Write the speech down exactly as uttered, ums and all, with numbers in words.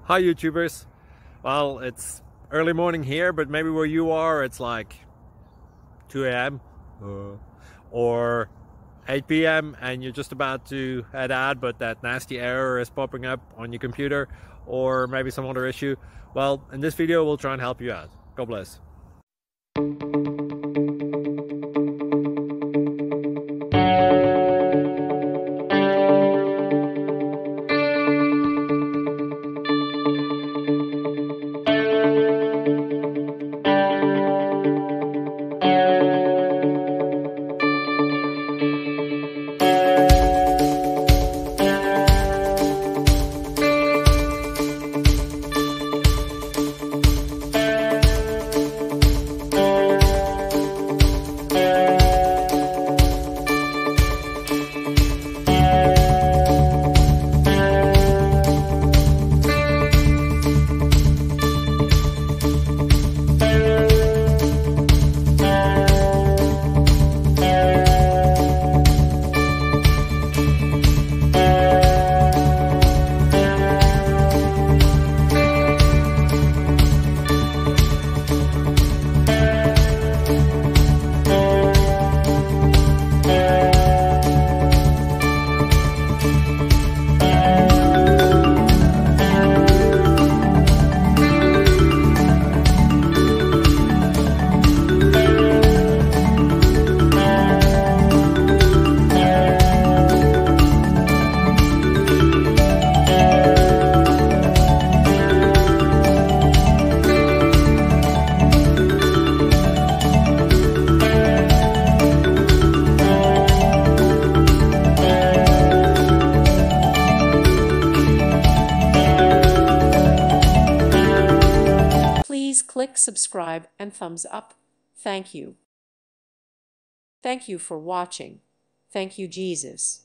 Hi YouTubers. Well, it's early morning here, but maybe where you are it's like two A M uh, or eight P M and you're just about to head out, but that nasty error is popping up on your computer, or maybe some other issue. Well, in this video we'll try and help you out. God bless. Please click subscribe and thumbs up. Thank you. Thank you for watching. Thank you, Jesus.